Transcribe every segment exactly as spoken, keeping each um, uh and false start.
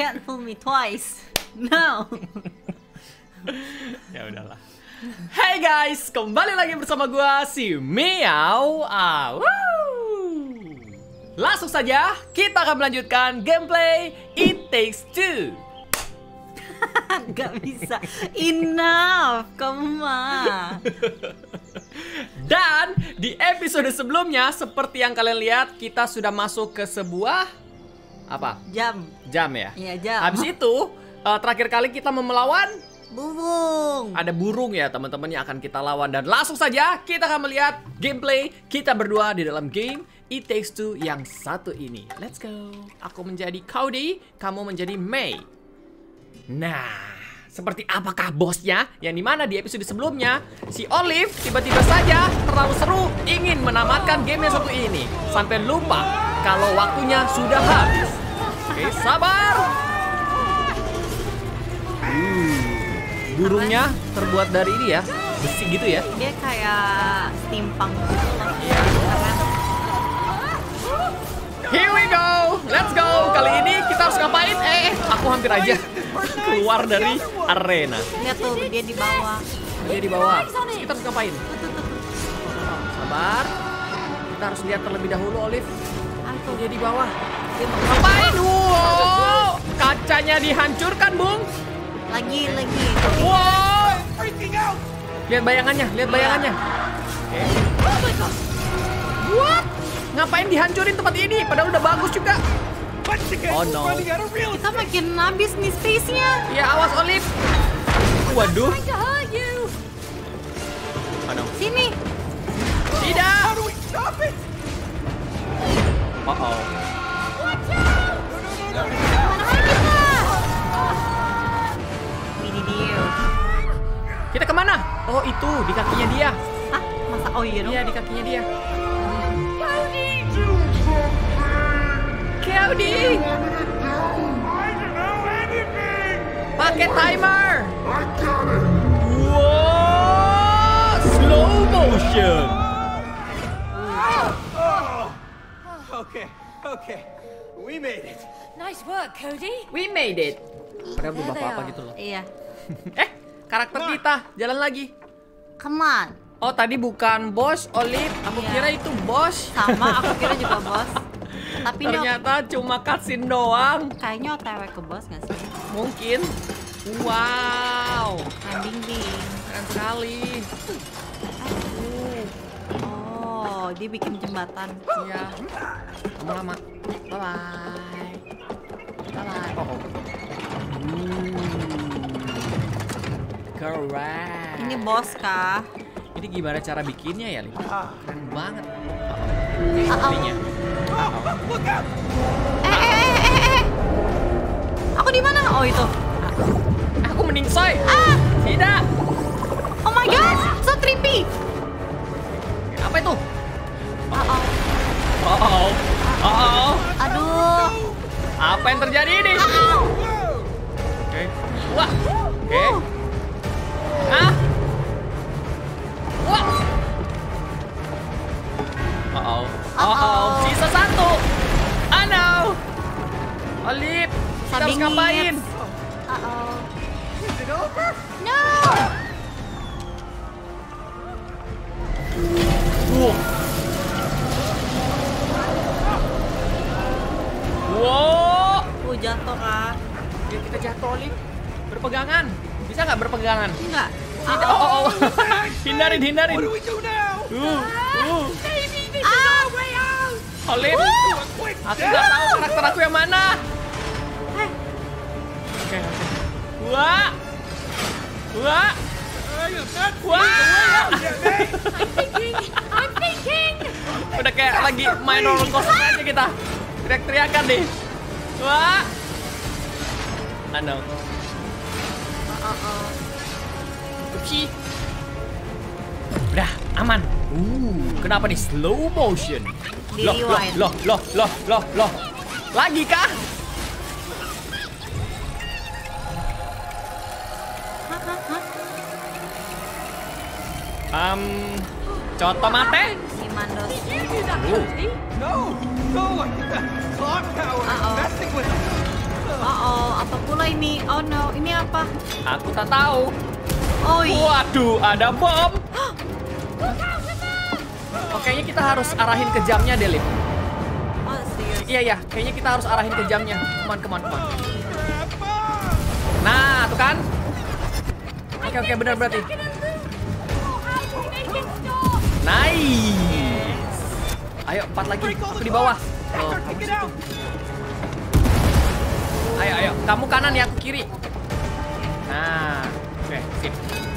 can't fool me twice. No. Ya udahlah. Hey guys, kembali lagi bersama gua si Meow. Ah, woo. Langsung saja kita akan melanjutkan gameplay It Takes Two. Gak bisa. Enough, kamu mah. Dan di episode sebelumnya, seperti yang kalian lihat, kita sudah masuk ke sebuah apa? Jam. Jam ya? Iya, jam. Habis itu, uh, terakhir kali kita mau melawan burung. ada burung ya teman-teman yang akan kita lawan. Dan langsung saja kita akan melihat gameplay kita berdua di dalam game It Takes Two yang satu ini. Let's go. Aku menjadi Cody, kamu menjadi May. Nah, seperti apakah bosnya? Yang dimana di episode sebelumnya si Olive tiba-tiba saja terlalu seru ingin menamatkan game yang satu ini sampai lupa kalau waktunya sudah habis. Oke, sabar. Uh, burungnya terbuat dari ini ya, besi gitu ya. Dia kayak steampunk gitu loh. Iya. Here we go, let's go. Kali ini kita harus ngapain? Eh, aku hampir aja keluar dari arena. Lihat tuh, dia di bawah. Dia di bawah. Terus kita harus ngapain? Sabar. Kita harus lihat terlebih dahulu, Olive. Aku Dia di bawah. Dia mau ngapain? Wow, kacanya dihancurkan, Bung. lagi lagi. Wow. Lihat bayangannya, lihat bayangannya. Oke. What? Ngapain dihancurin tempat ini? Padahal udah bagus juga. Oh no. Kita makin habis nih space-nya. Ya awas Olive. Waduh. Aduh. Sini. Tidak. Oh oh. Mana lagi kita? Ini dia. Kita kemana? Oh itu di kakinya dia. Hah? Masa oh iya dong. Iya di kakinya dia. Cody. Pakai timer. Wow, slow motion. Okay, okay. We made it. Nice work, Cody. We made it. Padahal belum apa-apa gitu loh. Iya. Eh, karakter kita jalan lagi. Come on. Oh, tadi bukan bos, Olive. Aku Iya. kira itu bos. Sama, aku kira juga bos. Tapi ini Ternyata cuma cutscene doang. kayaknya O T W ke bos nggak sih? Mungkin. Wow, Landing ding. keren sekali. Oh, dia bikin jembatan. Iya. Lama-lama. Bye bye. Bye bye. Oh. oh. Hmm. Keren. Ini bos kah? Ini gimana cara bikinnya ya, Lin? Keren banget. Uh-oh. Ininya. Eh, eh, eh, eh, eh. Aku di mana? Oh itu. Aku meningsoy. Ah! Tidak. Oh my god, so trippy. Apa itu? Uh oh. Oh, oh, oh. Aduh. Apa yang terjadi ini? Uh-oh. Oke. Wah. Oke. Ah. Wah. Oh, oh. Oh, oh. Sisa satu. Oh no. Olive, kita harus Sabingit. ngapain? Uh oh. Is it over? No. Wow. Wow. Uh, jatuh kah? Ya, kita jatuh, Olive. Berpegangan. Bisa nggak berpegangan? Enggak. Tidak. Oh, oh, oh. hindarin, hindarin. What do we do now? Uh, uh. Baby, this is our way out. Olive, aku nggak tahu karakter aku yang mana. Eh, Oke, oke. Wah, wah, wah. I'm thinking. I'm thinking. Udah kayak lagi main roller coaster aja kita. Teriak-teriakan deh. Wah. Ano? oh, oh. Upsi. Udah, aman. Uh, kenapa nih slow motion? Di Loh, loh, rewind. loh, loh, loh, loh, loh. Lagi kah? Hah, hah, hah. Um, coto mate? Si Mandos. You do that, Ooh. Cody. No, no, I think the clock tower is Uh-oh. messing with us. oh, apa pula ini? Oh no, ini apa? Aku tak tahu. Oh iya. Waduh, ada bom. Oh, kayaknya kita harus arahin ke jamnya deh, Lip. Oh, serius. Iya, iya. Kayaknya kita harus arahin ke jamnya. Kemana, kemana, kemana. Nah, tuh kan. Oke, oke, benar berarti. Nice. Ayo, empat lagi. Aku di bawah. Oh, kamu situ. Ayo, ayo. Kamu kanan ya, aku kiri. Nah, oke, sip.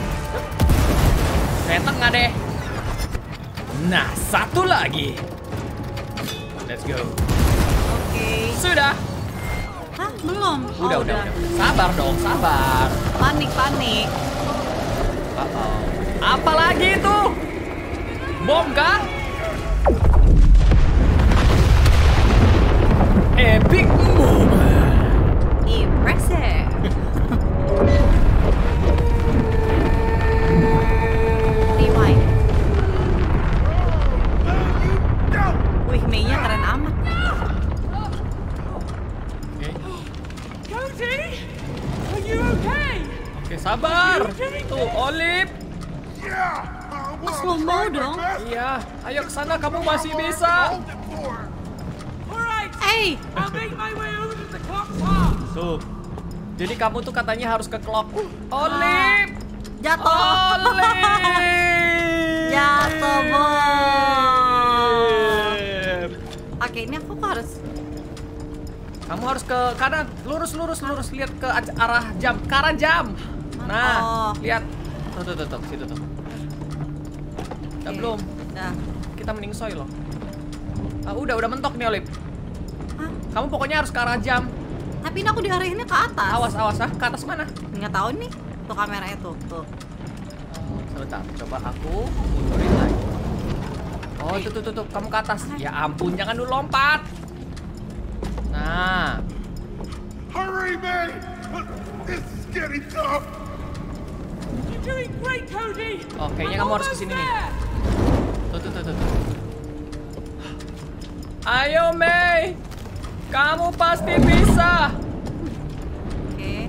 Saya tengah deh. Nah, satu lagi. Let's go. Oke. Sudah. Hah, belum? Oh, Udah, udah, udah. Sabar dong, sabar. Panik, panik. Uh-oh. Apa lagi itu? Bom kah? Epic moment. Impressive. Rewind. Wih, Mei-nya keren amat. Oke, Cody, are you okay? oke, sabar. Tuh, Olip. Oh, slow mo dong. Iya, ayo ke sana, kamu masih bisa. All right, Eh, I'll make my way over to the clock tower. Tuh. Jadi kamu tuh katanya harus ke clock. Olip. jatuh. Olip. Jatuh, Bom. Oke, ini aku harus. Kamu harus ke kanan, lurus, lurus, lurus. Lihat ke arah jam, ke arah jam. Nah, Oh. lihat. Tuh, tuh, tuh, tuh, situ tuh. Udah Oke, belum? Udah. Kita mending soy loh. Ah, udah, udah mentok nih, Olip. Hah? Kamu pokoknya harus ke arah jam. Tapi ini aku diarahinnya ke atas. Awas, awas, ah. Ke atas mana? Nggak tahu nih. Tuh kameranya tuh, tuh. Sebentar, coba aku mundurin lagi. Oh, tuh, tuh, tuh, tuh. Kamu ke atas. Ya ampun, jangan dulu lompat. Nah. Hurry, May! This is getting tough. You're doing great, Cody. Oh, kayaknya I'm kamu harus almost kesini nih. there. Tuh, tuh, tuh, tuh, tuh. Ayo, Mei. Kamu pasti bisa. Oke.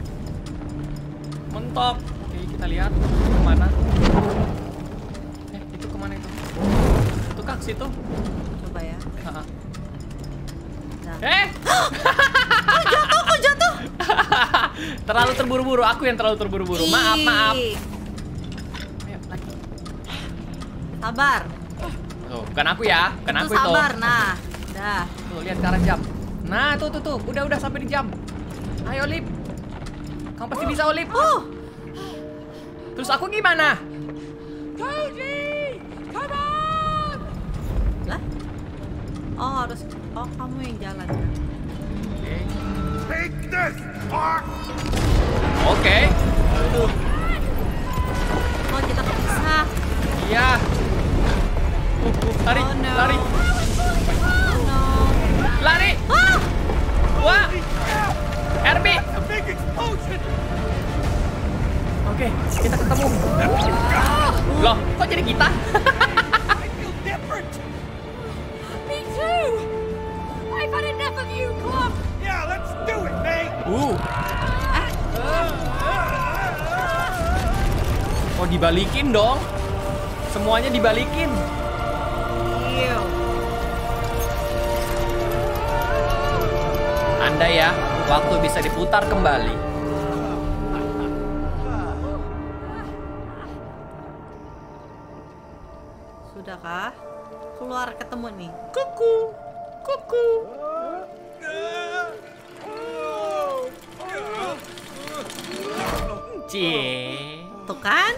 Mentok. Oke, kita lihat kemana. Eh, itu kemana itu? Itu kah, situ? Coba ya. Ha-ha. Nah. Eh! Jatuh, kok jatuh? Terlalu terburu-buru. Aku yang terlalu terburu-buru. Maaf, maaf. Ih, Ayo, lagi. Sabar. Tuh, bukan aku ya. Bukan Itu aku itu. sabar. Nah, udah. Tuh, lihat ke arah jam. Nah, tuh, tuh, tuh. Udah, udah sampai di jam. Ayo, Olip. Kamu pasti bisa, Olip. Uh, Terus aku gimana? Cody, come on. lah. Oh, harus. Oh, kamu yang jalan. Oke. Take this, Park! Oke. Aduh. Oh, kita kepisah. Iya. Uh, uh, lari, Oh, no. lari, Oh, no. lari. Ah! Wah, R B. A big explosion! Oke, kita ketemu. Loh, kok jadi kita? I feel different! Me too. I've had enough of you, Club. Yeah, let's do it, May! Uh. Oh, dibalikin dong. Semuanya dibalikin. Ew. Andai ya, waktu bisa diputar kembali. Sudahkah? Keluar ketemu nih. Kuku, kuku. Cie. Tuh kan?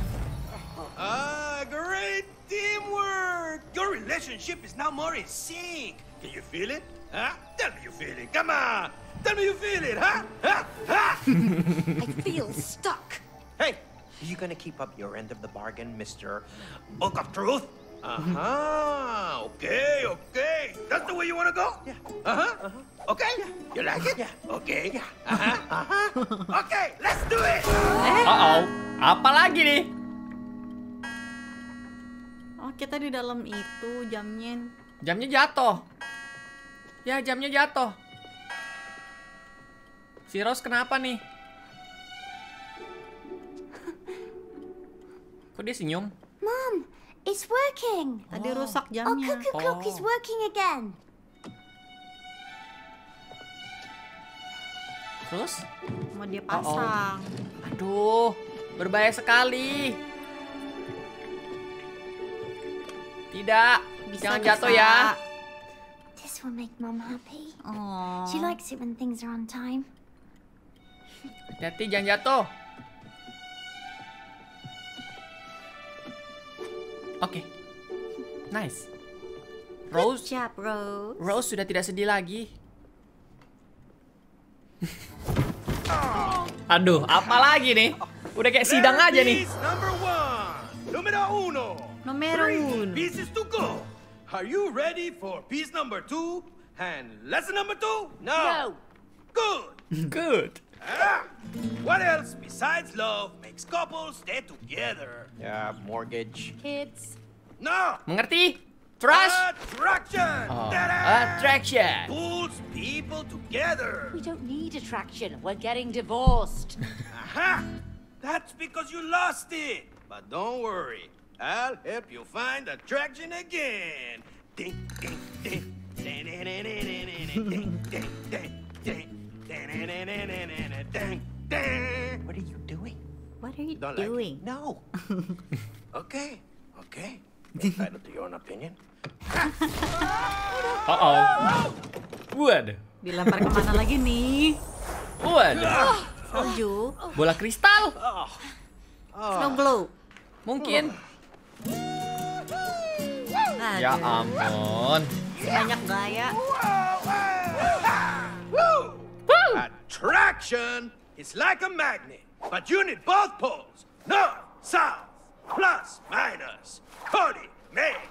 Ah, great teamwork! Your relationship is now more in sync. Can you feel it? Huh? Tell me you feel it. Come on! Tell me you feel it, huh? Huh? Huh? I feel stuck. Hey, are you gonna keep up your end of the bargain, Mister Book of Truth? Uh-huh. Okay, okay. That's the way you wanna go? Yeah. Uh-huh. Uh-huh. Okay. You like it? Yeah. Okay. Yeah. Uh-huh. Uh-huh. Okay, let's do it! Eh? Uh-oh. Apa lagi nih? Oh, kita di dalam itu jamnya. Jamnya jatuh. Ya, jamnya jatuh. Si Rose kenapa nih? Kok dia senyum? Mom, it's working. Tadi rusak Oh, jamnya. Cuckoo Clock is Oh. working again. Terus? Mau dia pasang. Aduh, berbahaya sekali. Tidak, Bisa, jangan bisa. jatuh ya. This will make Mom happy. Oh. She likes it when things are on time. Hati-hati, jangan jatuh. Oke, nice. Rose, Good job, Rose. Rose sudah tidak sedih lagi. Aduh, apa lagi nih? Udah kayak sidang aja nih. Piece number one. Numero uno. Numero Three uno. pieces to go. Are you ready for piece number two and lesson number two? No. Good. Good. Ah, what else besides love makes couples stay together? Yeah, mortgage. Kids. No. Mengerti? Trust? Attraction. Oh, Ta-da! attraction. Pulls people together. We don't need attraction. We're getting divorced. Aha! That's because you lost it. But don't worry. I'll help you find attraction again. Ding, ding, ding. Ding, ding, ding, ding, ding, ding, ding, ding, ding. Ding, ding, ding, ding, ding, ding, ding, ding. What are you doing? What are you Don't like it? doing? No. Okay, okay. Entitled to your own opinion. Uh-oh. Waduh. Dilempar kemana lagi nih? Waduh. Salju. Bola kristal? Snow globe. Mungkin. Aduh. Ya ampun. Banyak gaya. Woo! Attraction is like a magnet, but you need both poles. North, south, plus, minus. Cody, make.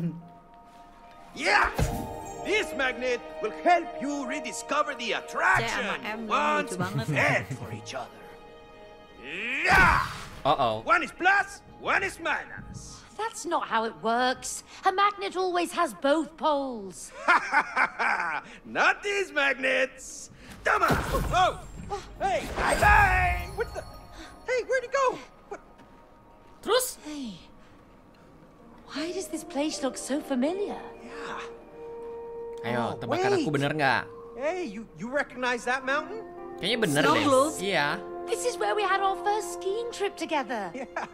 Yeah! This magnet will help you rediscover the attraction Saya sama M once lucu banget. and for each other. Yeah! Uh-oh. One is plus, one is minus. That's not how it works. A magnet always has both poles. Not these magnets. Come on. Oh, hey, bye bye. What the? Hey, where'd he go? What? Terus? Hey, why does this place look so familiar? Yeah. Ayo, Oh, tebakan aku wait. bener nggak? Hey, you you recognize that mountain? Kayaknya bener Snow deh. globe. Iya. This is where we had our first skiing trip together.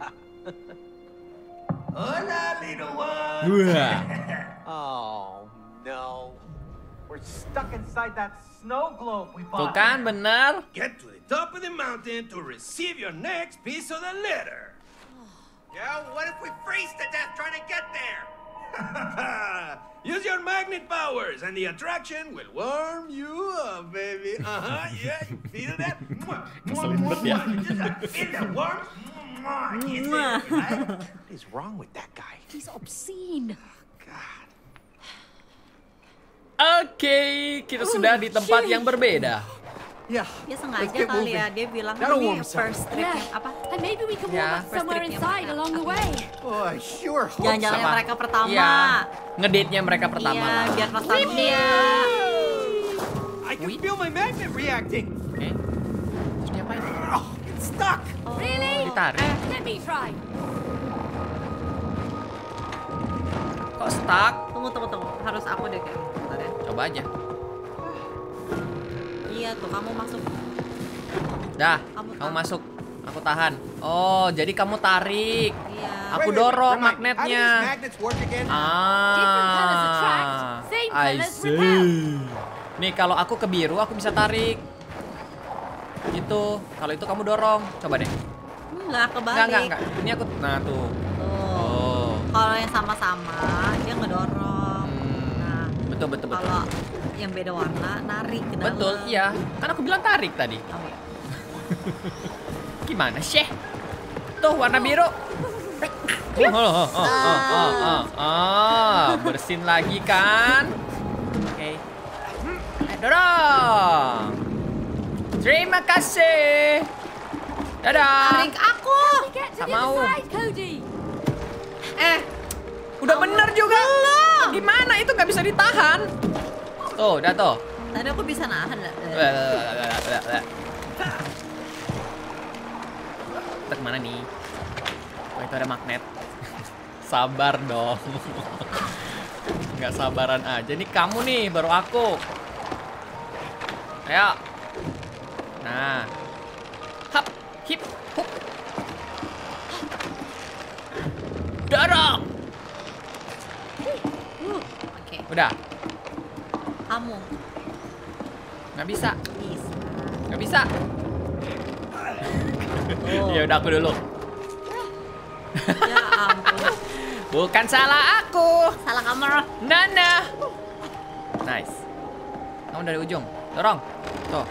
Hola, little one. Wah. Oh no. We're stuck inside that snow globe we Tuh bought. kan, bener. Get to the top of the mountain to receive your next piece of the letter. Yeah, what if we freeze to death trying to get there? Use your magnet powers and the attraction will warm you up, baby. Uh-huh, yeah, you feel that? Mwah, mwah, mwah, ya. mwah. Just uh, feel the warmth. Mwah, kiss it, right? What is wrong with that guy? He's obscene. God. Oke, kita sudah di tempat yang berbeda. Yeah. Dia Let's sengaja get kali moving. ya. Dia bilang That'll ini warm us up. first trip Yeah. yang apa? And maybe we can Yeah. warm up First somewhere trip yang inside pertama. along the way. Oh, I sure hope Jalan-jalannya so. mereka pertama. Iya. Ngedate-nya mereka pertama. Iya, biar nostalgia. I can feel my magnet reacting. Oke. Terus diapain? Oh, it's stuck. Really? Ditarik. Let me try. Kok stuck? Tunggu, tunggu, tunggu. Harus aku deh kayak. Bentar ya. Coba aja. Iya tuh, kamu masuk. Dah, Kamu kamu tarik. masuk. Aku tahan. Oh, jadi kamu tarik. Iya. Aku Wait, wait, dorong remind me, magnetnya. How do these magnets work again? Different colors attract, Ah, same I colors see. repel. Nih, kalau aku ke biru, aku bisa tarik. Gitu. Kalau itu kamu dorong. Coba deh. Enggak, kebalik. Enggak, enggak, enggak. Ini aku, nah tuh. Tuh. Oh. Kalau yang sama-sama, dia ngedorong. Hmm, Nah, betul, betul, betul. kalau yang beda warna, narik ke dalam. Betul, iya. Kan aku bilang tarik tadi. Oh, iya. Gimana sih? Tuh, warna biru. Oh, oh, oh, oh, oh, oh, oh. Ah, bersin lagi kan? Oke. Eh, dorong. Terima kasih. Dadah. Tarik aku. Get to Tak the mau. other side, Cody. Eh, udah bener juga. Gimana itu nggak bisa ditahan? Tuh, udah tuh. Tadi aku bisa nahan nggak? Kita kemana nih? Oh, itu ada magnet. Sabar dong. Nggak sabaran aja. Nih kamu nih, baru aku. Ayo. Nah. Hap, hip, hup. Dorong. Uh, Oke. Udah. Kamu Nggak bisa. bisa. Nggak bisa. Oh. Ya udah aku dulu. Ya ampun. Bukan salah aku. Salah kamar. Nana. Nice. Kamu dari ujung. Dorong. Tuh.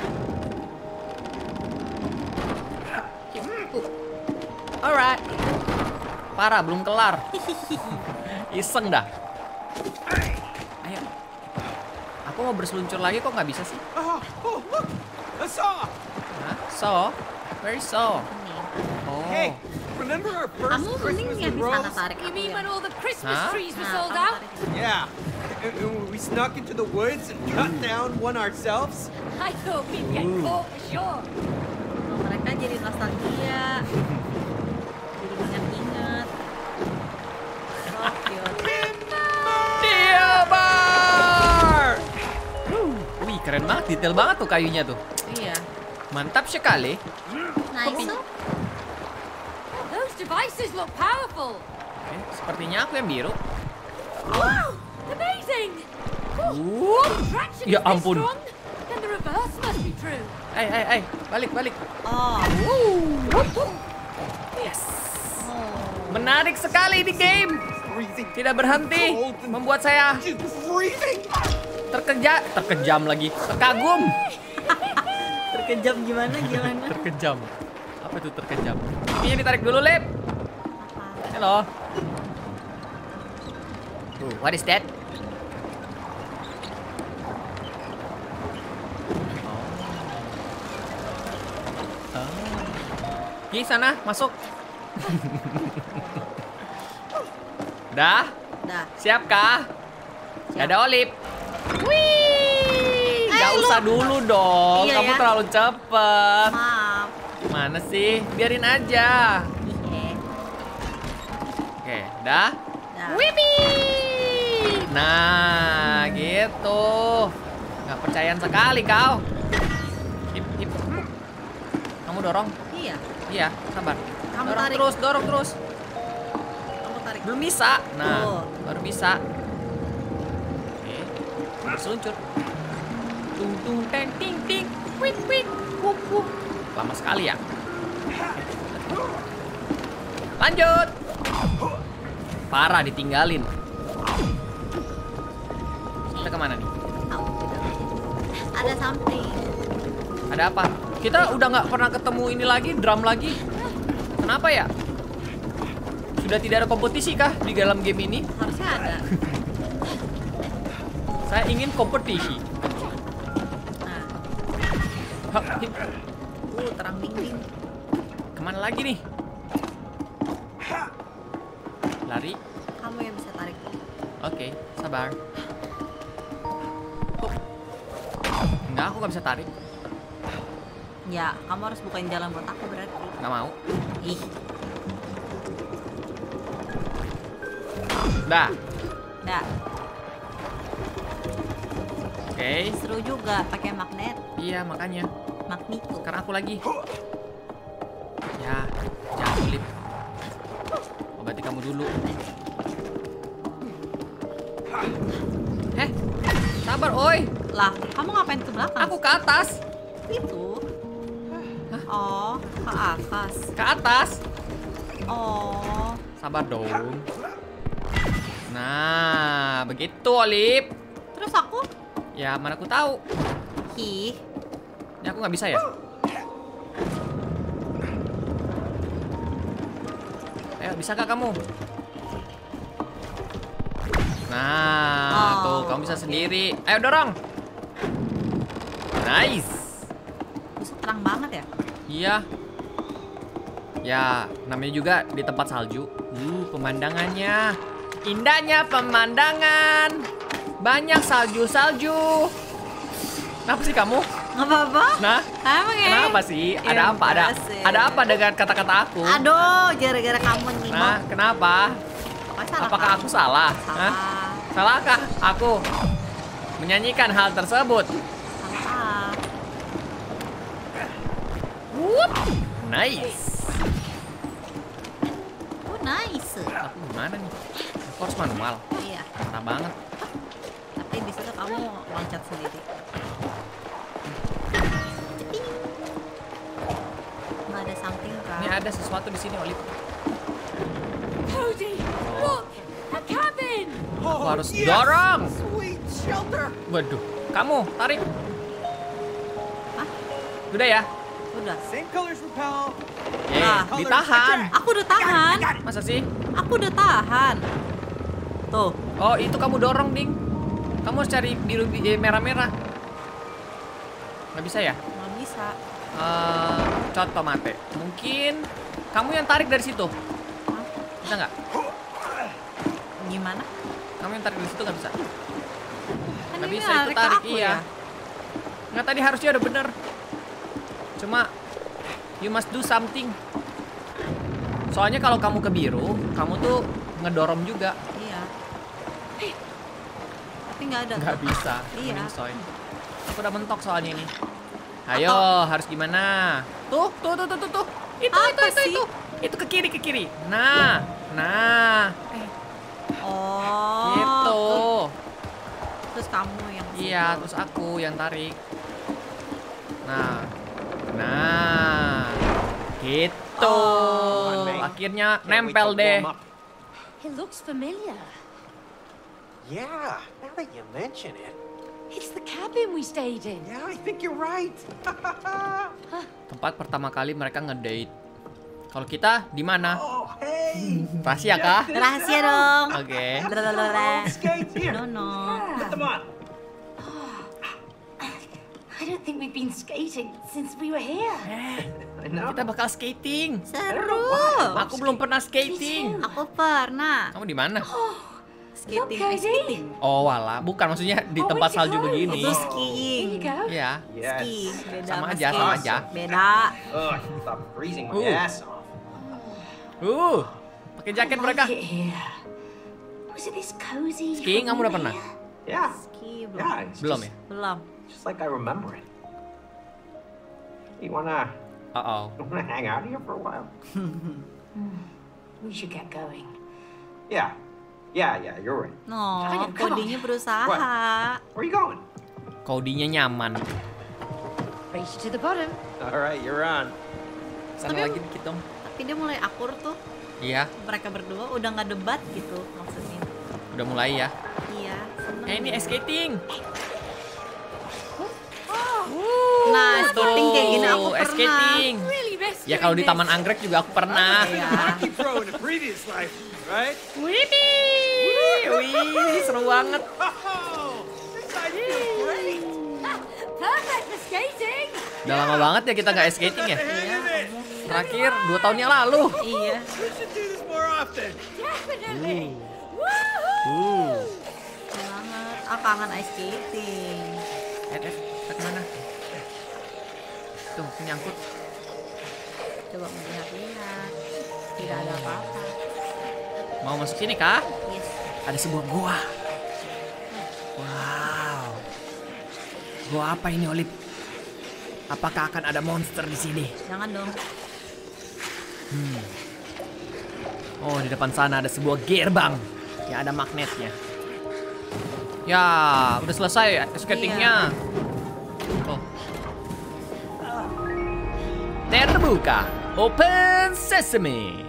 Alright. Parah, belum kelar. Iseng dah. Ayo. Aku mau berseluncur lagi kok nggak bisa sih? Oh, oh, look! A saw! Hah? So? Where is so? Oh. Hey, remember our first Kamu mending Christmas yang with bisa Rose? tarik You aku mean ya. when all the Christmas Huh? trees were Nah, sold kamu out? tarik. Yeah. And, and we snuck into the woods and cut down one ourselves. I thought we'd get caught for sure. Oh, mereka jadi nostalgia. Jadi ingat-ingat. So cute. Dia bar. Wih, keren banget, detail banget tuh kayunya tuh. Iya. Mantap sekali. Nice tuh. Those devices look powerful. Oke, sepertinya aku yang biru. Wow, amazing. Wuh. Traction Ya is this ampun. strong. Then the reverse must be true. Eh, eh, eh, balik, balik. Oh. Yes. Oh. Menarik sekali di game. Freezing. Tidak berhenti, Cold and membuat saya just freezing. terkeja, terkejam lagi, terkagum. Terkejam gimana gimana? Terkejam. Apa itu terkejam? Ini ditarik dulu, Lip. Halo. Uh, what is that? Oh. Oh. Di sana, masuk. Udah? Dah. Siapkah? Gak ada Olip. Wih, gak usah dulu dong. Iya Kamu ya. terlalu cepet. Maaf. Mana sih? Biarin aja. Iya. Oke, dah. Dah. Wipee. Nah, gitu. Gak percayaan sekali kau. Hip, hip. Kamu dorong? Iya. Iya, sabar. Kamu dorong tarik. terus, dorong terus. Kamu tarik. Belum bisa. Nah, Tuh. baru bisa. Oke, berseluncur. Tung tung teng ting ting. Wik wik. Wup wup. Lama sekali ya. Lanjut. Parah ditinggalin. Kita kemana nih? Tahu tidak. Ada something. Ada apa? Kita udah nggak pernah ketemu ini lagi, drum lagi. Kenapa ya? Sudah tidak ada kompetisi kah di dalam game ini? Harusnya ada. Saya ingin kompetisi. Nah. Hap, hip. Uh, terang dinding. Kemana lagi nih? Lari. Kamu yang bisa tarik. Oke, sabar. Oh. Enggak, aku nggak bisa tarik. Ya, kamu harus bukain jalan buat aku berarti. Nggak mau. Ih, Dah. dah. Oke. Seru juga pakai magnet. Iya, makanya. Magneto. Sekarang aku lagi. Ya, jangan lip. Obati kamu dulu. Eh, sabar, oi. Lah, kamu ngapain ke belakang? Aku ke atas. Itu. Oh, ke atas. Ke atas. Oh. Sabar dong. Nah, begitu, Olip. Terus aku? Ya, mana aku tahu. Ih, Ini aku nggak bisa ya? Ayo, bisa gak kamu? Nah, Oh, tuh kamu bisa sendiri. Ayo dorong. Nice. busuk terang banget ya? Iya. Ya, namanya juga di tempat salju. Uh, pemandangannya. Indahnya pemandangan. Banyak salju-salju. Kenapa sih kamu? Nggak apa-apa. Nah, Emang ya? kenapa sih? Ada Ya, apa? Ada sih. ada apa dengan kata-kata aku? Aduh, gara-gara kamu nih. Nah, kenapa? Salah Apakah kamu. aku salah? Salah. Hah? Salahkah aku menyanyikan hal tersebut? Salah. Whoop. Nice. Oh, nice. Aku gimana nih? Aku harus manual. Iya. Parah banget. Tapi di situ kamu loncat sendiri. Ceting. Nggak ada something kan? Ini ada sesuatu di sini, Olive. Cody, look! A cabin! Aku harus dorong. Sweet shelter. Waduh, kamu tarik. Hah? Udah ya? Udah. Same colors repel. Eh, Nah. ditahan. Aku udah tahan. Masa sih? Aku udah tahan. Tuh. Oh, itu kamu dorong, Ding. Kamu harus cari biru bi- eh, merah-merah. Nggak bisa ya? Nggak bisa. Eh, contoh mate. Mungkin kamu yang tarik dari situ. Hah? Bisa nggak? Gimana? Kamu yang tarik dari situ nggak bisa? Kan Nggak ini bisa, itu narik ke tarik, aku iya. ya. Nggak, tadi harusnya udah bener. Cuma, you must do something. Soalnya kalau kamu ke biru, kamu tuh ngedorong juga. Iya. Tapi nggak ada. Nggak bisa. Iya. Kuning soy. Aku udah mentok soalnya ini. Ayo, harus gimana? Tuh, tuh, tuh, tuh, tuh, tuh. Itu, Apa itu, itu, sih? itu. Itu ke kiri, ke kiri. Nah, nah. Oh. Gitu. Terus kamu yang Iya, terus aku yang tarik. Nah, nah, gitu. Oh. Akhirnya Can't wait nempel to deh. warm up. It looks familiar. Yeah, now that you mention it. It's the cabin we stayed in. Yeah, I think you're right. Tempat pertama kali mereka ngedate. Kalau kita di mana? Oh, hey. Rahasia kah? Rahasia dong. Oke. Blablabla. Skates here. No no. Put them on. I don't think we've been skating since we were here. I know. Kita bakal skating. Seru. Aku belum pernah skating. Aku pernah Kamu di mana? skating. Look, eh, skating. Oh, wala. Bukan, maksudnya di Oh, tempat wait, salju you begini. Itu There skiing. you go. Iya. Yes. Ski. Beda Sama aja, skate. sama aja. Beda. Ugh, stop freezing my Ooh. ass off. Uh, pakai jaket I mereka. like it here. Was it this cozy? Skiing kamu udah home pernah? here? Yeah. Ski belum. Yeah, it's Belum just, ya? Belum. just like I remember it. You wanna, Oh, oh. wanna hang out here for a while? We should get going. Yeah. Yeah, yeah, you're right. No, Ayo, come on. codingnya berusaha. Where are you going? Kodinya nyaman. Race to the bottom. All right, you're on. Sana Tapi- lagi dikit dong. Tapi dia mulai akur tuh. Iya, Mereka berdua udah nggak debat gitu maksudnya. udah mulai ya. Iya. Seneng. Eh, ini ice skating. Nah, skating kayak gini aku Tuh, ice pernah. skating. Really best. Ya kalau di Taman Anggrek juga aku pernah. Iya. Hockey pro in a previous life, right? Widih, wih, seru banget. Oh, this I feel great. Perfect for skating. Udah lama banget ya kita nggak ice skating ya. Hang in it. Terakhir dua tahun yang lalu. Iya. We should do this more often. Definitely. Uh, Seru banget. Ah, kangen ice skating. eh, eh, kita kemana? Tuh, nyangkut. Coba melihat-lihat. Tidak ada apa-apa. Mau masuk sini kah? Yes. Ada sebuah gua. Wow. Gua apa ini, Olip? Apakah akan ada monster di sini? Jangan dong. Oh, di depan sana ada sebuah gerbang. Ya, ada magnetnya. Ya, udah selesai skatingnya. Oh. Terbuka. Open sesame.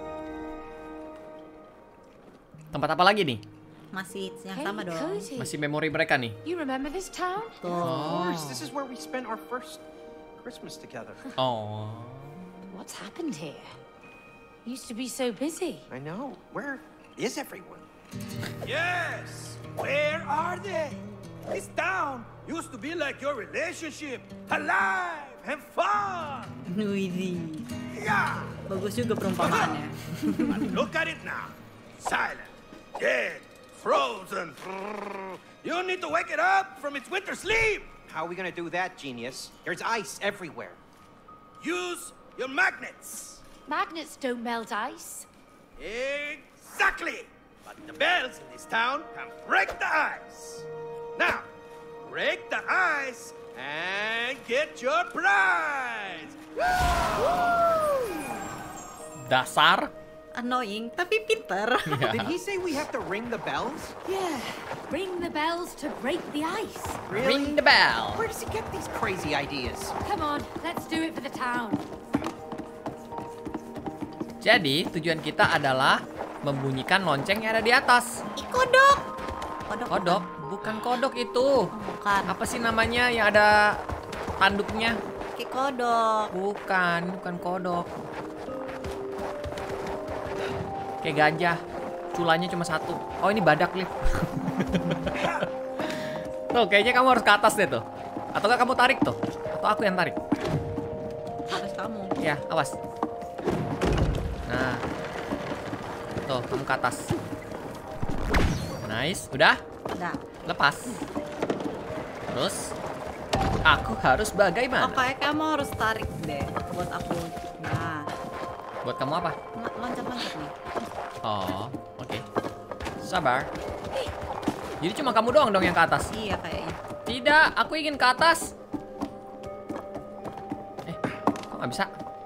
Tempat apa lagi nih? Masih yang Hey, sama dong. cozy. Masih memori mereka nih. You remember this town? Tuh. Of course, this is where we spent our first Christmas together. Oh. What's happened here? Used to be so busy. I know. Where is everyone? Yes. Where are they? This town used to be like your relationship, alive and fun. Widih. Yeah. Bagus juga perumpamaannya. But look at it now. Silent, dead, frozen. You need to wake it up from its winter sleep. How are we gonna do that, genius? There's ice everywhere. Use your magnets. Magnets don't melt ice. Exactly. But the bells in this town can break the ice. Now, break the ice and get your prize. Dasar. Annoying, tapi pinter. Did he say we have to ring the bells? Yeah. Ring the bells to break the ice. Ring the bell. Where does he get these crazy ideas? Come on, let's do it for the town. Jadi tujuan kita adalah membunyikan lonceng yang ada di atas. Ih, kodok. Kodok. Kodok, bukan kodok itu. Bukan. Apa sih namanya yang ada tanduknya? Kayak kodok. Bukan, bukan kodok. Kayak gajah. Culanya cuma satu. Oh, ini badak, Lip. Tuh, kayaknya kamu harus ke atas deh tuh. Atau enggak kamu tarik tuh? Atau aku yang tarik? Harus kamu. Ya, awas. Nah. Tuh, kamu ke atas. Nice, udah? Udah. Lepas. Terus aku harus bagaimana? Oke, kamu harus tarik deh buat aku. Nah, Buat kamu apa? loncat-loncat nih. Oh, oke. Sabar. Jadi cuma kamu doang dong yang ke atas? Iya kayaknya. Tidak, aku ingin ke atas. Eh, kok nggak bisa?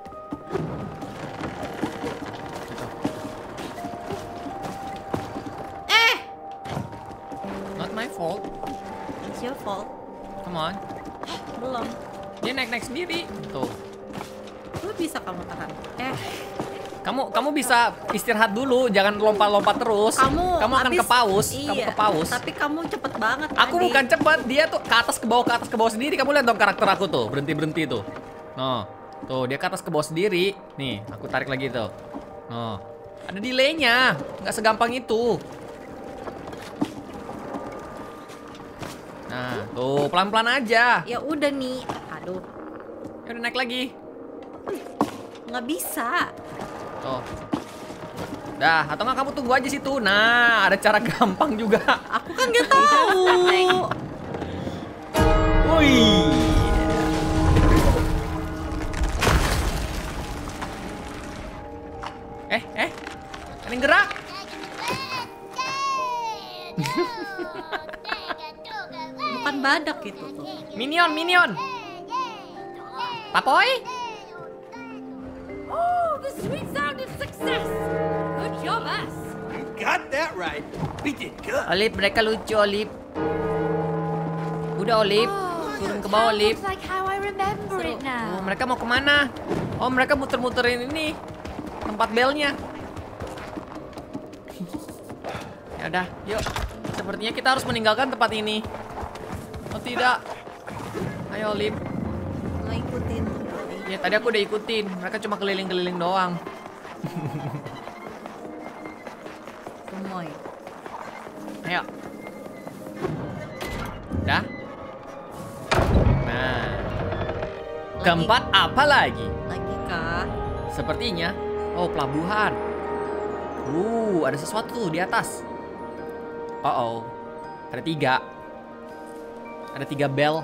Eh, Not my fault. it's your fault. Come on. Belum. Dia naik-naik sendiri. Tuh. Lu bisa kamu tahan. Eh, Kamu kamu bisa istirahat dulu, jangan lompat-lompat terus. kamu kamu akan habis- ke paus, iya, kamu ke paus. Tapi kamu cepet banget. Aku tadi. bukan cepat, dia tuh ke atas ke bawah ke atas ke bawah sendiri. Kamu lihat dong karakter aku tuh, berhenti-berhenti tuh. No. Tuh, dia ke atas ke bawah sendiri. Nih, aku tarik lagi tuh. No. Ada delaynya, nggak segampang itu. Nah, tuh pelan-pelan aja. Ya udah nih. Aduh, Ya udah naik lagi. nggak bisa. Tuh. Dah, atau nggak kamu tunggu aja situ. Nah, ada cara gampang juga. Aku kan nggak tahu. Wih. Eh, eh. Ada yang gerak. Bukan badak itu tuh. Minion, minion. Tapoy? Oh, the sweet sound of success. Good job, us. You got that right. We did good. Olip, mereka lucu, Olip. Udah, Olip. Turun ke the bawah, town Olip. looks like how I remember it Oh, now. mereka mau kemana? Oh, mereka muter-muterin ini. Tempat belnya. Ya udah, yuk. Sepertinya kita harus meninggalkan tempat ini. Oh, tidak. Ayo, Olip. Mau ikutin. Ya, tadi aku udah ikutin. Mereka cuma keliling-keliling doang. Gemoy. Ayo. Dah. Nah. Keempat apa lagi? Lagi kah? Sepertinya. Oh, pelabuhan. Uh, ada sesuatu tuh di atas. Oh, oh. Ada tiga. Ada tiga bel.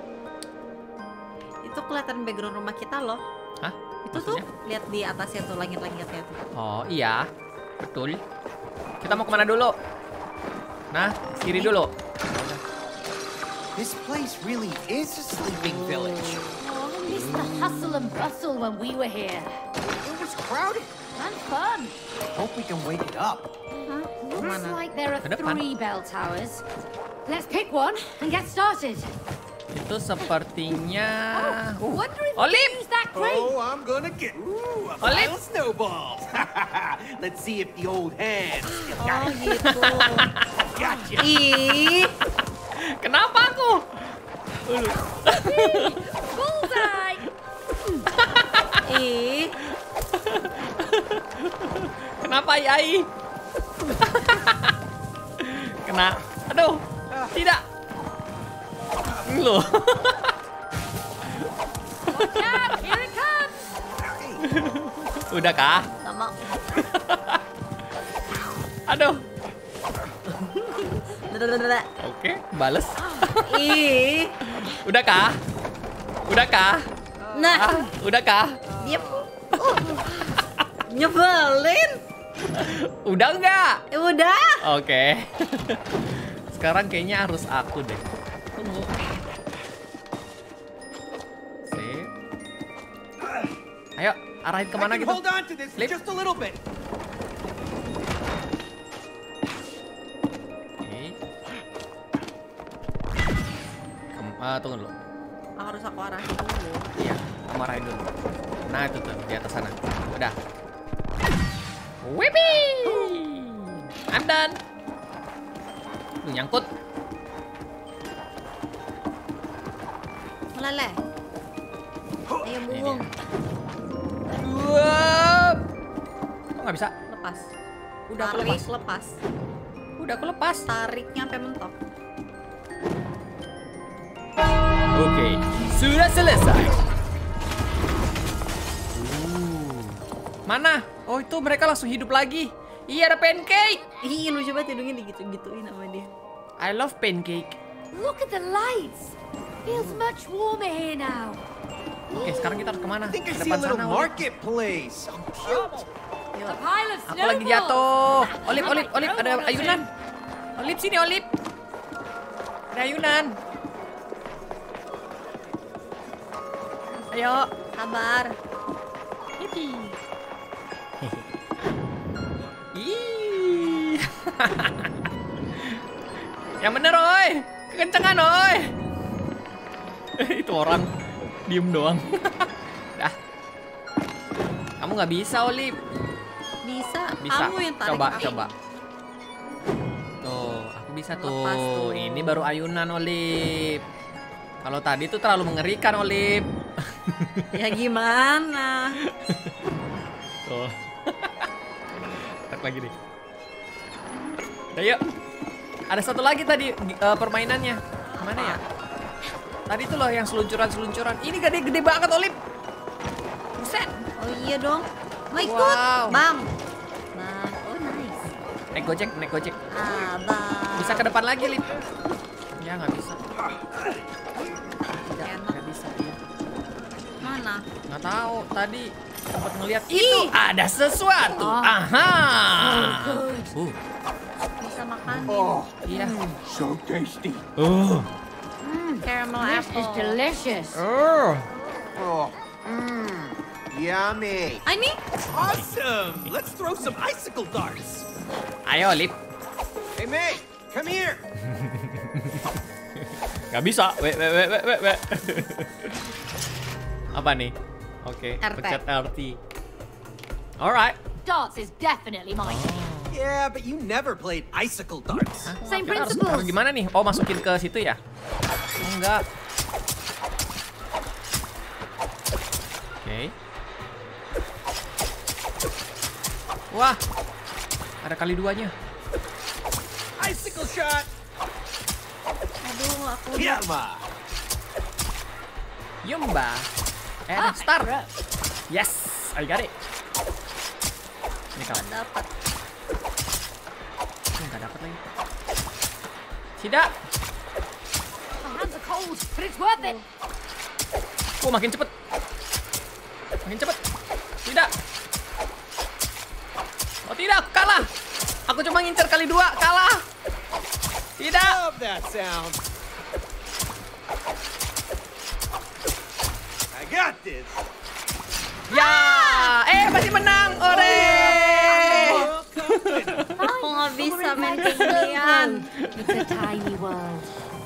Itu kelihatan background rumah kita loh. Hah? Itu Maksudnya? tuh lihat di atasnya tuh langit-langitnya tuh. Oh, iya. Betul. Kita mau kemana dulu? Nah, kiri dulu. This place really is a sleeping village. Oh, I missed the hustle and bustle when we were here. It was crowded. And fun. Hope we can wake it up. Looks like there are Ke depan. three bell towers. Let's pick one and get started. Itu sepertinya... Uh, Wonder if we Olip! can use that crane. Oh, I'm gonna get ooh, a Olip! pile of snowballs. Let's see if the old hands still got Oh it. gitu. Gotcha. Ih, Kenapa aku? Bullseye! ih. Kenapa, Yai? Kena. Aduh. Tidak. Loh. Watch out, here it comes! Udah kah? Sama. Aduh. Dadadadada. Oke, bales. Ih. Udah kah? Udah kah? Nah, Ah, udah kah? dia uh, nyebelin. Udah enggak? Eh, udah. Oke. Sekarang kayaknya harus aku deh. Tunggu. Sip. Ayo, arahin I kemana can gitu? hold on to this Lip. just a little bit. Oke. Kem- ah, tunggu dulu. Harus aku arahin dulu. Iya, kamu arahin dulu. Nah, itu tuh di atas sana. Udah. Whippy! I'm done. Tuh, nyangkut. Meleleh. Ayo burung. Wup. Kok nggak bisa? Lepas. Udah aku Tarik, lepas. lepas. Udah aku lepas. Tariknya sampai mentok. Oke, sudah selesai. Uh. Mana? Oh, itu mereka langsung hidup lagi. Iya, ada pancake. Ih, lucu banget hidungnya digitu-gituin sama dia. I love pancake. Look at the lights. Feels much warmer here now. Oke, sekarang kita harus kemana? I think I Ke see depan a little sana, Olip. marketplace. Oh, cute. Yuk. A pile of Aku lagi snowballs. jatuh. Olip, Olip, Olip, ada ayunan. Olip sini, Olip. Ada ayunan. Ayo. Sabar. Ih. Yang bener, oi. Kekencengan, oi. Itu orang diem doang. Dah. Kamu nggak bisa, Olip. Bisa. Bisa. Kamu yang tarik Coba, aku. coba. Tuh, aku bisa tuh. Lepas tuh. Ini baru ayunan, Olip. Kalau tadi tuh terlalu mengerikan, Olip. Ya gimana? Tuh. Tak lagi nih. Ayo. Ada satu lagi tadi uh, permainannya. Mana ya? Tadi tuh loh yang seluncuran-seluncuran. Ini gede-gede banget, Olip. Buset. Oh iya dong. Mau ikut? Wow. Bang. Bang. Oh nice. Naik gojek, naik gojek. Ah, bang. Bisa ke depan lagi, Lip. Ya, nggak bisa. Tidak enak. Nggak bisa, iya. Mana? Nggak tahu. Tadi sempat ngeliat Ih. itu ada sesuatu. Oh. Aha. Uh, Bisa makanin. iya. So tasty. Uh. Caramel This is apple. delicious. Uh. Oh, mmm, yummy. Ah, ini? Awesome. Let's throw some icicle darts. Ayo, Lip. Hey, May, come here. Gak bisa. We, we, we, we, we, we. Apa nih? Oke, R T. pencet R T. Alright. Darts is definitely mine. Yeah, but you never played icicle darts. Same Kita harus, principles. harus gimana nih? Oh, masukin ke situ ya? Oh, enggak. Oke. Wah. Ada kali duanya. Icicle shot. Aduh, aku Yama. Yumba. Eh, ada star. Yes, I got it. Ini kawan. nggak dapat. Ini nggak dapat lagi. Tidak. My hands are cold, but it's worth it. Oh, makin cepet. Makin cepet. Tidak. Oh, tidak. Kalah. Aku cuma ngincer kali dua. Kalah. Tidak. Love that sound. I got this. Ya. Eh, masih menang. Ore. Aku nggak bisa main kayak ginian. It's a tiny world.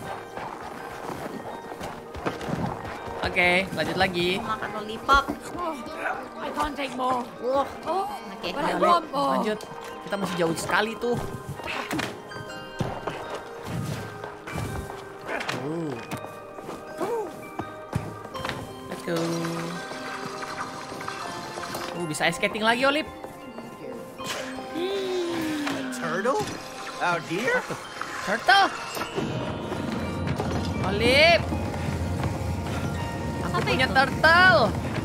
Oke, lanjut lagi. Makan lollipop. Oh, I can't take more. Wah. Oh, Oke, but I Ayo, want Lip, more. lanjut. Kita masih jauh sekali tuh. Uh. Let's go. Uh, bisa ice skating lagi, Olip. A turtle? Out here? Turtle. Olip. Aku Apa punya itu? turtle.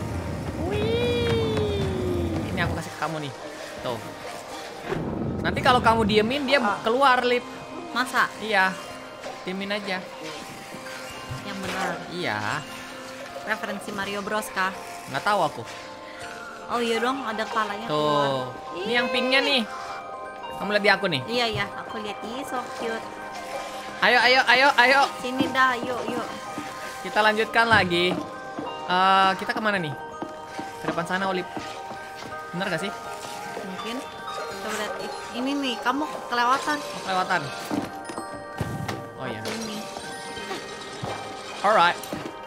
Wih. Ini aku kasih ke kamu nih. Tuh. Nanti kalau kamu diemin dia keluar, Lip. Masa? Iya. Diemin aja. Yang benar Avatar. Iya. Referensi Mario Bros kah? Nggak tahu aku. Oh iya dong, ada kepalanya keluar. Tuh. Ini yang pinknya nih. Kamu lihat di aku nih. Iya ya, aku lihat ih so cute. Ayo, ayo, ayo, ayo. Sini dah, yuk, yuk. Kita lanjutkan lagi. Eh, kita kemana nih? Ke depan sana, Olip. Bener gak sih? Mungkin. Coba lihat. Ih, ini nih, kamu kelewatan. Oh, kelewatan. Oh iya. Ini. Alright.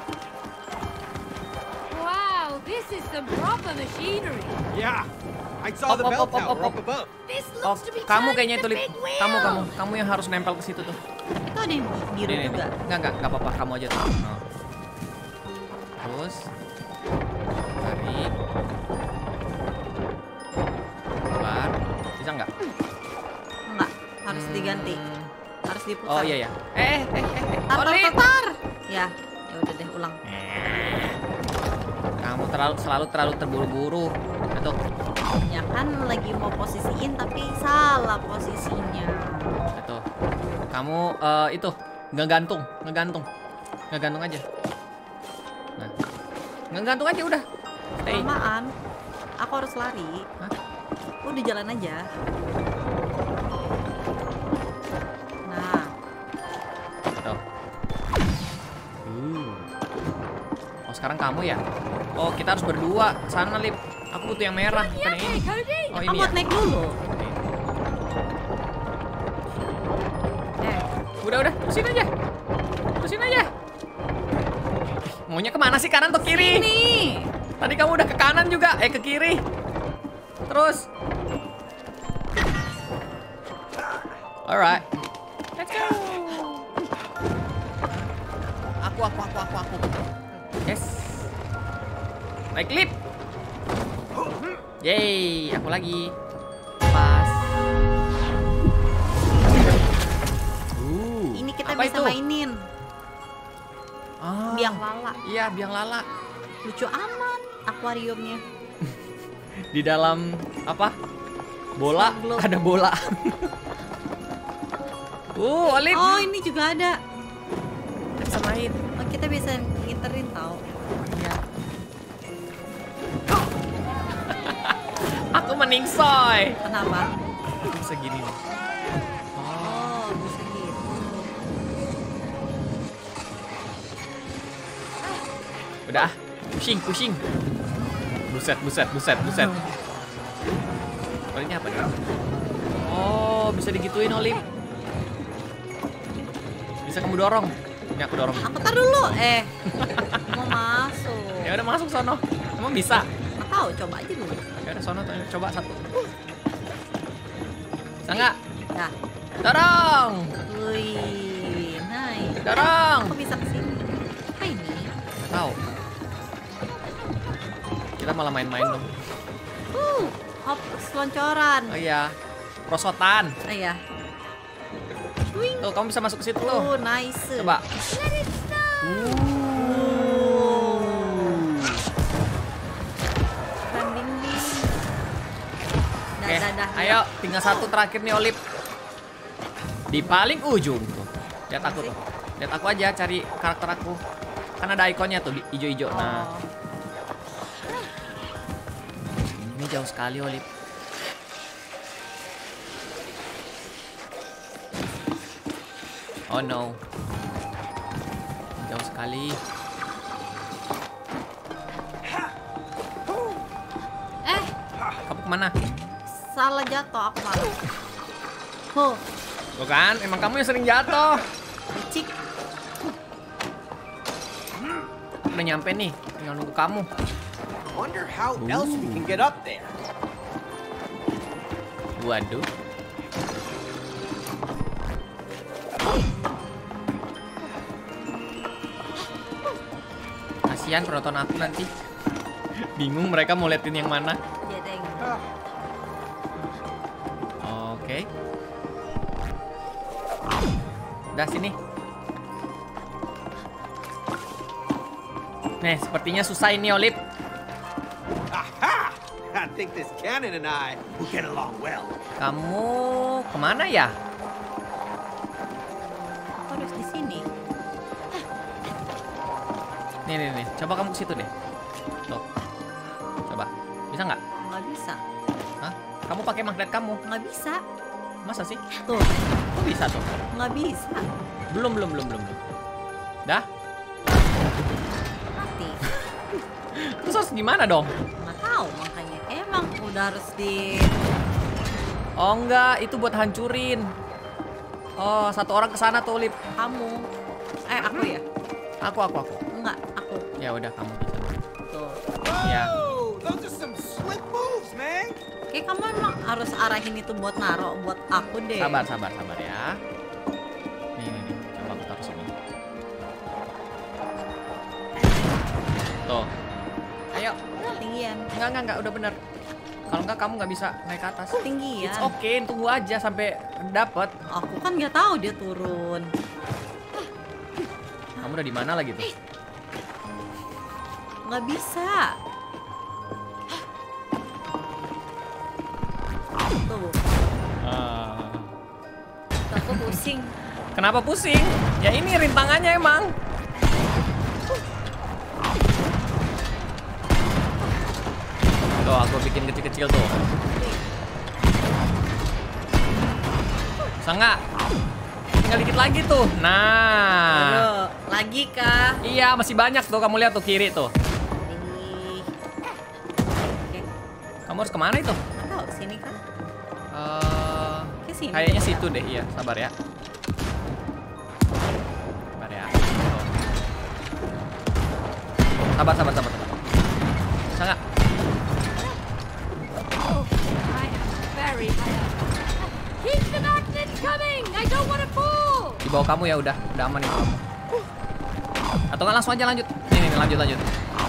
Wow, this is some proper machinery. Yeah, I Up, saw the up, bell up, up, tower up, up up. above. This Oh, looks to be kamu turning kayaknya itu, the Lip. big wheel. Kamu, kamu. Kamu yang harus nempel ke situ tuh. Itu ada yang biru Ini, ini. juga. Enggak, enggak, enggak apa-apa. Kamu aja tuh. Oh. Terus. Tarik. Keluar. Bisa nggak? Enggak, harus diganti. Harus diputar. Oh iya ya. Eh, eh, eh, eh. Tar, tar, Olip. tar, tar. Ya, ya udah deh, ulang. Kamu terlalu selalu terlalu terburu-buru. Itu. Ya kan lagi mau posisiin tapi salah posisinya. Itu. Kamu eh, itu ngegantung, ngegantung. Ngegantung aja. Nah. Ngegantung aja udah. Stay. Kelamaan. Aku harus lari. Hah? Udah jalan aja. Nah, Tuh. Uh. Oh, sekarang kamu ya? Oh, kita harus berdua. Sana, Lip. Aku butuh yang merah, bukan yang ini. Cody. Oh, kamu ini ya. buat naik dulu. Eh, Udah, udah. Terusin aja. Terusin aja. Maunya kemana sih? Kanan atau kiri? ini. Tadi kamu udah ke kanan juga. Eh, ke kiri. Terus. Alright. Let's go. Aku, aku, aku, aku, aku. Yes. Naik lift. Yeay, aku lagi. Pas. Uh, Ini kita apa bisa itu? mainin. Ah, Biang lala. Iya, biang lala. Lucu amat akuariumnya. Di dalam apa? Bola, Snow globe. ada bola. uh, Olip. Oh, ini juga ada. Kita bisa main. Oh, kita bisa ngiterin tau. Iya. Aku meningsoy. Kenapa? Bisa gini nih. Oh, bisa gitu. Udah, ah. Pusing, pusing. Buset, buset, buset, buset. Oh, ini apa nih? Oh, bisa digituin, Olip. Bisa kamu dorong. Ini aku dorong. Aku tar dulu. Eh, mau masuk. Ya udah masuk sono. Emang bisa? Nggak tahu, coba aja dulu. Ya udah sono, coba satu. Bisa nggak? Nah, Dorong. wih, nice. Dorong. Aku bisa kesini. Apa ini? Nggak tahu. Kita malah main-main dong. Uh, hop, seloncoran. Oh iya. Prosotan. Oh iya. Wing. Tuh, kamu bisa masuk ke situ tuh. Oh, nice. Coba. Keren ding ding. Dah, Oke, dah, dah. ayo tinggal satu terakhir nih, Olip. Di paling ujung tuh. Lihat aku tuh. Lihat aku aja, cari karakter aku. Kan ada ikonnya tuh, di ijo-ijo. Nah, Oh. ini jauh sekali, Olip. Oh no. Jauh sekali. Eh, Kamu kemana? salah jatuh aku malah. Huh, Tuh kan, emang kamu yang sering jatuh. licik. Udah nyampe nih, tinggal nunggu kamu. Wonder how else we can get up there. Waduh. Kasihan penonton aku nanti. Bingung mereka mau liatin yang mana. Jedeng. Oke. Udah sini. Nih, sepertinya susah ini, Olip. Aha! I think this cannon and I will get along well. Kamu kemana ya? Aku harus di sini. Nih, nih, nih. Coba kamu ke situ deh. Tuh. Coba. Bisa nggak? Nggak bisa. Hah? Kamu pakai magnet kamu? Nggak bisa. Masa sih? Tuh. Kok bisa tuh? Nggak bisa. Belum, belum, belum, belum. belum. Dah? Mati. Terus harus gimana dong? Nggak tahu makanya. Emang udah harus di... Oh enggak, itu buat hancurin. Oh, satu orang ke sana tuh, Lip. Kamu. Eh, aku ya? Aku, aku, aku. Enggak, aku. Ya udah, kamu bisa. Tuh. Ya. Oh, those are some slick moves, man. Kayak kamu emang harus arahin itu buat naro buat aku deh. Sabar, sabar, sabar ya. Nih, nih, nih. Coba aku taruh sini. Tuh. Ayo. Tinggian. Enggak, enggak, enggak. Udah bener. Kalau enggak, kamu nggak bisa naik ke atas. Tinggian. It's okay, tunggu aja sampai dapat. Aku kan nggak tahu dia turun. Kamu udah di mana lagi tuh? Nggak bisa. Tuh. Ah. Aku pusing. Kenapa pusing? Ya ini rintangannya emang. Tuh, aku bikin kecil-kecil tuh. Bisa nggak? Tinggal dikit lagi tuh. Nah. Aduh, lagi kah? Iya, masih banyak tuh. Kamu lihat tuh kiri tuh. Ini. Oke. Kamu harus kemana itu? Nggak tahu sini kah? Eh, Ke sini. kayaknya situ deh. Iya, sabar ya. Sabar ya. Tuh. Sabar, sabar, sabar, sabar. Bisa nggak? Oh, I am very high up. Keep the magnets coming! I don't want to fall! Di bawah kamu ya udah, udah aman itu kamu. Atau nggak langsung aja lanjut. Nih, nih, nih, lanjut, lanjut.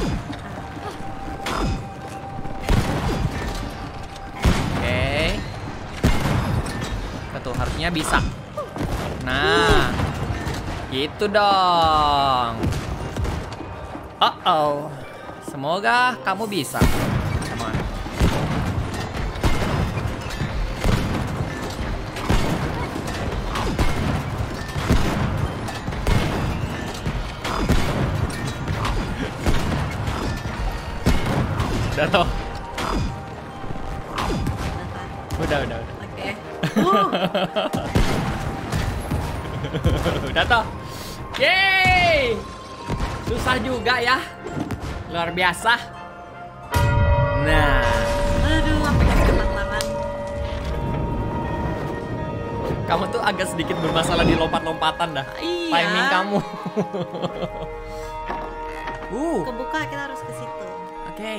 Oke. Betul, harusnya bisa. Nah, gitu dong. Uh oh. Semoga kamu bisa. Come on. Udah toh. Udah, udah, udah. Oke. Udah toh. Yeay. Susah juga ya. Luar biasa. Nah, Aduh, sampai kena tangan. kamu tuh agak sedikit bermasalah di lompat-lompatan dah. Iya. Timing kamu. uh, Kebuka, kita harus ke situ. oke.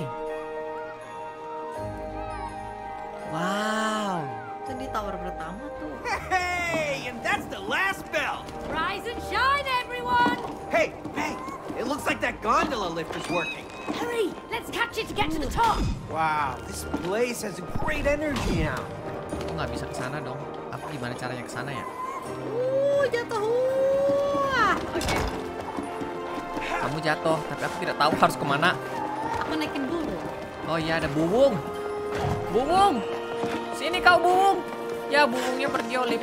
Wow. Itu di tower pertama tuh. Hey, and that's the last bell. Rise and shine, everyone! Hey, hey, it looks like that gondola lift is working. Hurry! Let's catch it to get to the top! Wow, this place has a great energy now. Aku nggak bisa ke sana dong. Aku gimana caranya ke sana ya? Uh, jatuh. Wah. Oke. Kamu jatuh, tapi aku tidak tahu harus kemana. Aku naikin dulu. Oh iya, ada Buwung. Buwung, sini kau Buwung. Ya, Buwungnya pergi Olip.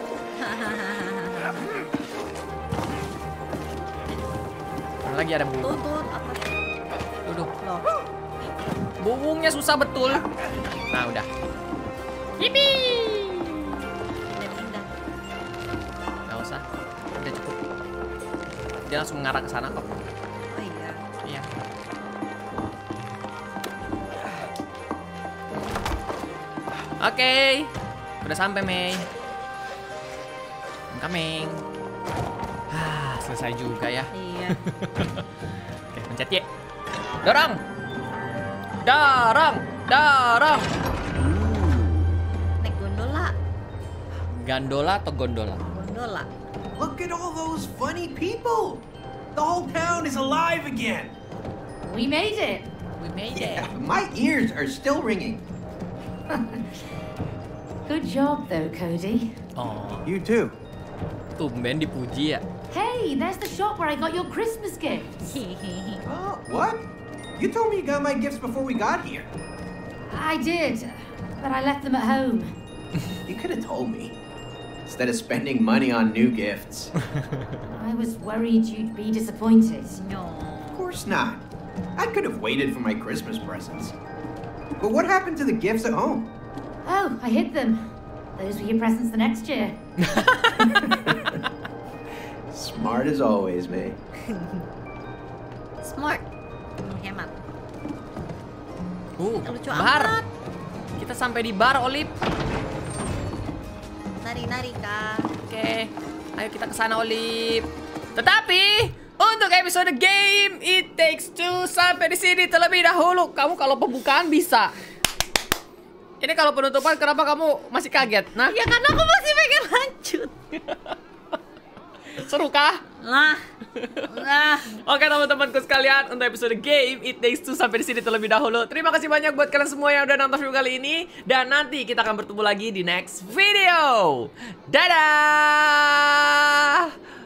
Mana lagi ada Buwung? Tuh, tuh, apa? Duduk. Loh. Buwungnya susah betul. Nah, udah. Yipi. Pindah-pindah. Gak usah. Udah cukup. Dia langsung mengarah ke sana kok. Oh iya. Iya. Oke. Udah sampai, Mei. I'm coming. Ah, selesai juga ya. Iya. Oke, pencet Y. Dorong. Dorong. Dorong. Naik gondola. Gondola atau gondola? Gondola. Look at all those funny people. The whole town is alive again. We made it! We made it. My ears are still ringing. Good job, though, Cody. Oh, You too. tumben dipuji ya. Hey, there's the shop where I got your Christmas gifts. Oh, what? You told me you got my gifts before we got here. I did, but I left them at home. You could have told me. Instead of spending money on new gifts. I was worried you'd be disappointed. No. Of course not. I could have waited for my Christmas presents. But what happened to the gifts at home? Oh, I hid them. Those were your presents the next year. Smart as always, May. Smart. Hemat. Uh, Lucu bar. amat. Kita sampai di bar, Olip. Nari-nari kak. Oke, ayo kita ke sana, Olip. Tetapi untuk episode game It Takes Two sampai di sini terlebih dahulu. Kamu kalau pembukaan bisa. Ini kalau penutupan kenapa kamu masih kaget? Nah, Ya karena aku masih pengen lanjut. seru kah? Lah. Lah. Oke teman-temanku sekalian, untuk episode game It Takes Two sampai di sini terlebih dahulu. Terima kasih banyak buat kalian semua yang udah nonton video kali ini, dan nanti kita akan bertemu lagi di next video. Dadah.